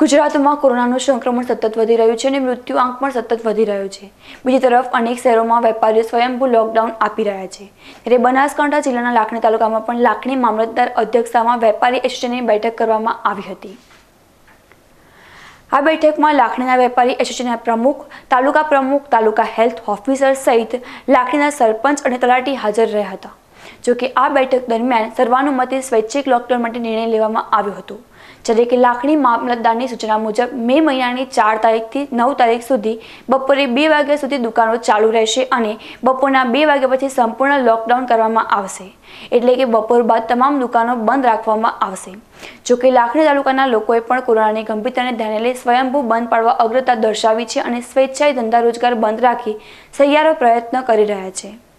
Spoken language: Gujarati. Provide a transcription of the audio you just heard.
ગુજરાતમાં કોરોનાનું સંક્રમણ સતત વધી રહ્યું છે અને મૃત્યુ આંક પણ સતત વધી રહ્યો છે। બીજી તરફ અનેક શહેરોમાં વેપારીઓ સ્વયંભૂ લોકડાઉન આપી રહ્યા છે। ત્યારે બનાસકાંઠા જિલ્લાના લાખણી તાલુકામાં પણ લાખણી મામલતદાર અધ્યક્ષતામાં વેપારી એસોસિએશનની બેઠક કરવામાં આવી હતી। આ બેઠકમાં લાખણીના વેપારી એસોસિએશનના પ્રમુખ, તાલુકા હેલ્થ ઓફિસર સહિત લાખણીના સરપંચ અને તલાટી હાજર રહ્યા હતા। જોકે આ બેઠક દરમિયાન સર્વાનુમતે સ્વૈચ્છિક લોકડાઉન માટે નિર્ણય લેવામાં આવ્યો હતો। જ્યારે કે લાખણી મામલતદારની સૂચના મુજબ મે મહિનાની 4 તારીખથી 9 તારીખ સુધી બપોરે 2 વાગ્યા સુધી દુકાનો ચાલુ રહેશે અને બપોરના 2 વાગ્યા પછી સંપૂર્ણ લોકડાઉન કરવામાં આવશે। એટલે કે બપોર બાદ તમામ દુકાનો બંધ રાખવામાં આવશે। જોકે લાખણી તાલુકાના લોકોએ પણ કોરોનાની ગંભીરતાને ધ્યાને લઈ સ્વયંભૂ બંધ પાડવા અગ્રતા દર્શાવી છે અને સ્વેચ્છાએ ધંધા રોજગાર બંધ રાખી સહિયારો પ્રયત્ન કરી રહ્યા છે।